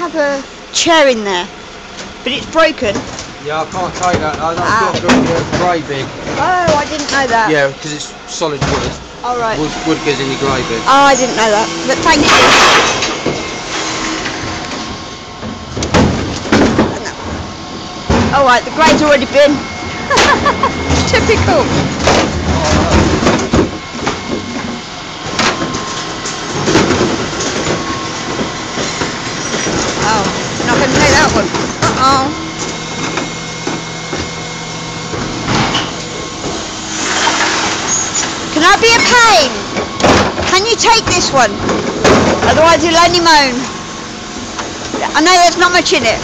have a chair in there, but it's broken. Yeah, I can't take that. That's got to be a grey bin. Oh, I didn't know that. Yeah, because it's solid wood. All right. Wood goes in your grey bin. Oh, I didn't know that, but thank you. All right, the grey's already been. Typical. Oh, not going to take that one. Uh-oh. Can I be a pain? Can you take this one? Otherwise you'll only moan. I know there's not much in it.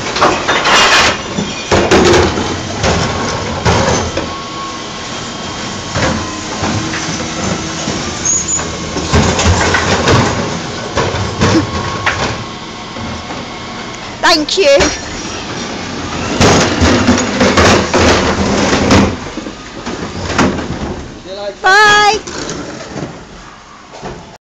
Thank you.